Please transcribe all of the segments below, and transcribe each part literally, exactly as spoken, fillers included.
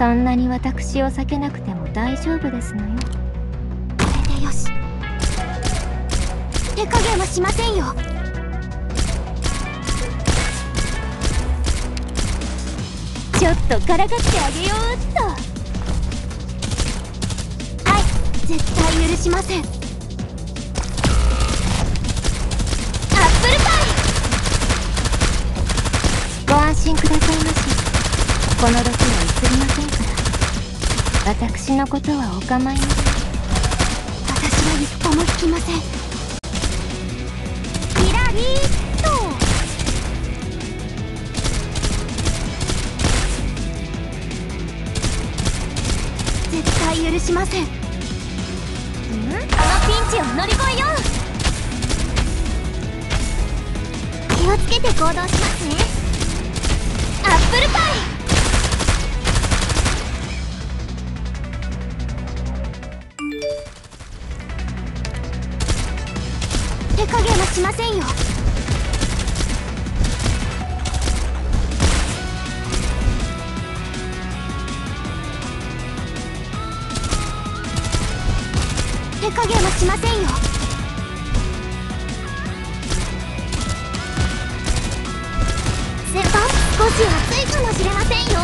そんなに私を避けなくても大丈夫ですのよ。 これでよし。手加減はしませんよ。 ちょっとからかってあげようっと。 はい、絶対許しません。アップルパイ。 ご安心くださいまし。この毒は移りませんから。私のことはお構いなし。 私は一歩も引きません。キラリーッと。絶対許しません。ん？このピンチを乗り越えよう。気をつけて行動しますね。アップルパイ。手加減はしませんよ。手加減はしませんよ。先輩、少し暑いかもしれませんよ。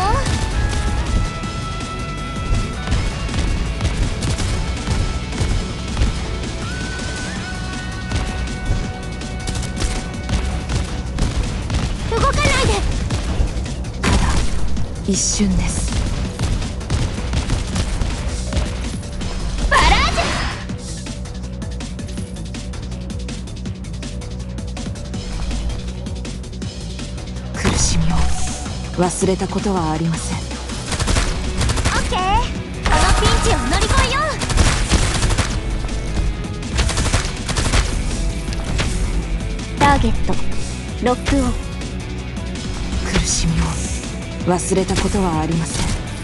動かないで。 ただ一瞬です。 バラージ苦しみを忘れたことはありません。 ュ。オッケー。このピンチを乗り越えよターゲットロックオン。 苦しみを忘れたことはありません。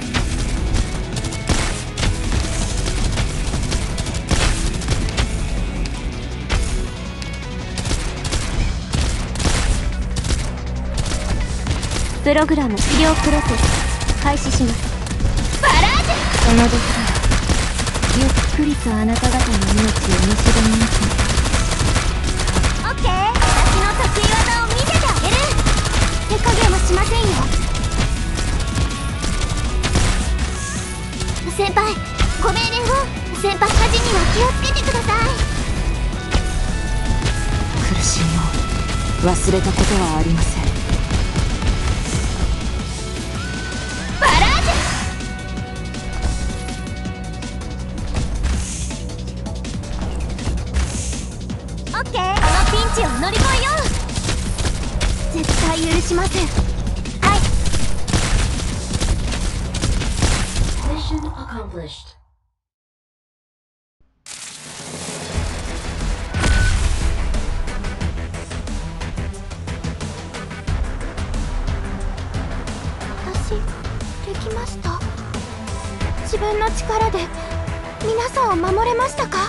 プログラム治療プロセス開始します。 バラージその毒はゆっくりとあなた方の命をむしろみます。 ュ。オッケー。私の得意技を見せてあげる。手加減はしませんよ。先輩、ご命令を。先輩、火事には気をつけてください。 苦しみを忘れたことはありません。 バラージュ。オッケー。このピンチを乗り越えよう。絶対許しません。はい。 Mission accomplished. 私、できました。自分の力で皆さんを守れましたか？